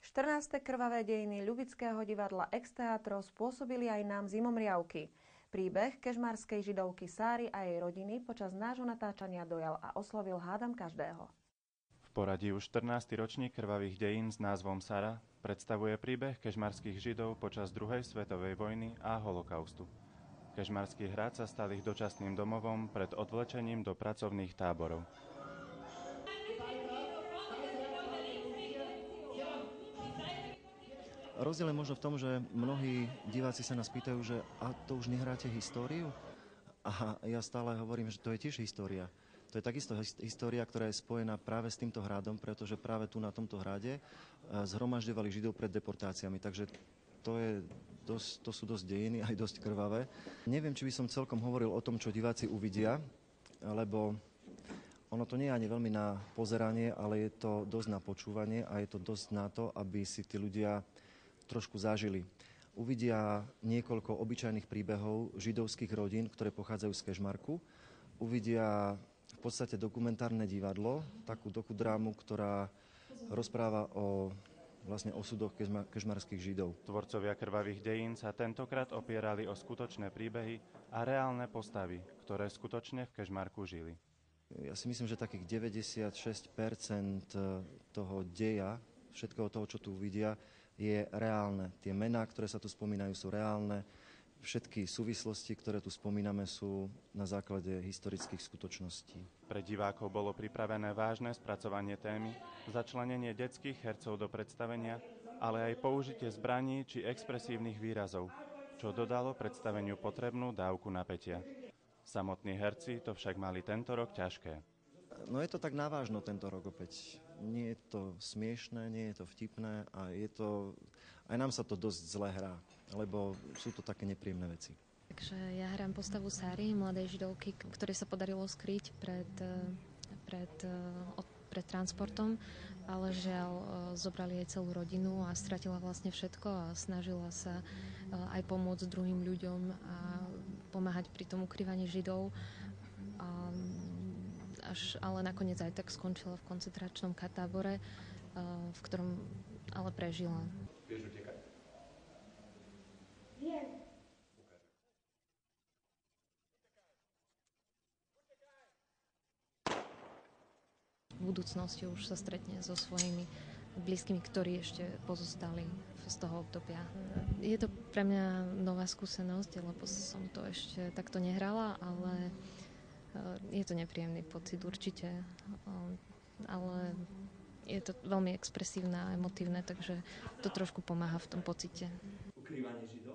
14. krvavé dejiny Ľubického divadla Ex-Teatro spôsobili aj nám zimomriavky. Príbeh kežmarskej židovky Sáry a jej rodiny počas nášho natáčania dojal a oslovil hádam každého. V poradí už 14. ročník krvavých dejín s názvom Sara predstavuje príbeh kežmarských židov počas druhej svetovej vojny a holokaustu. Kežmarský hrad sa stal ich dočasným domovom pred odvlečením do pracovných táborov. Rozdiel je možno v tom, že mnohí diváci sa nás pýtajú, že a to už nehráte históriu? A ja stále hovorím, že to je tiež história. To je takisto história, ktorá je spojená práve s týmto hradom, pretože práve tu na tomto hrade zhromažďovali Židov pred deportáciami. Takže to sú dosť dejiny, aj dosť krvavé. Neviem, či by som celkom hovoril o tom, čo diváci uvidia, lebo ono to nie je ani veľmi na pozeranie, ale je to dosť na počúvanie a je to dosť na to, aby si tí ľudia trošku zažili. Uvidia niekoľko obyčajných príbehov židovských rodín, ktoré pochádzajú z Kežmarku. Uvidia v podstate dokumentárne divadlo, takú dokudrámu, ktorá rozpráva o vlastne osudoch kežmarských Židov. Tvorcovia krvavých dejín sa tentokrát opierali o skutočné príbehy a reálne postavy, ktoré skutočne v Kežmarku žili. Ja si myslím, že takých 96% toho deja, všetkého toho, čo tu vidia, je reálne. Tie mená, ktoré sa tu spomínajú, sú reálne. Všetky súvislosti, ktoré tu spomíname, sú na základe historických skutočností. Pre divákov bolo pripravené vážne spracovanie témy, začlenenie detských hercov do predstavenia, ale aj použitie zbraní či expresívnych výrazov, čo dodalo predstaveniu potrebnú dávku napätia. Samotní herci to však mali tento rok ťažké. No je to tak navážno tento rok opäť. Nie je to smiešné, nie je to vtipné a aj nám sa to dosť zle hrá, lebo sú to také nepríjemné veci. Takže ja hrám postavu Sáry, mladej židovky, ktorej sa podarilo skryť pred transportom, ale žiaľ zobrali jej celú rodinu a stratila vlastne všetko a snažila sa aj pomôcť druhým ľuďom a pomáhať pri tom ukrývaní Židov. Ale nakoniec aj tak skončila v koncentračnom tábore, v ktorom ale prežila. Vieš utekať? Viem. V budúcnosti už sa stretne so svojimi blízkymi, ktorí ešte pozostali z toho obdobia. Je to pre mňa nová skúsenosť, lebo som to ešte takto nehrala, ale je to nepríjemný pocit určite, ale je to veľmi expresívne a emotívne, takže to trošku pomáha v tom pocite. Ukrývanie Židov?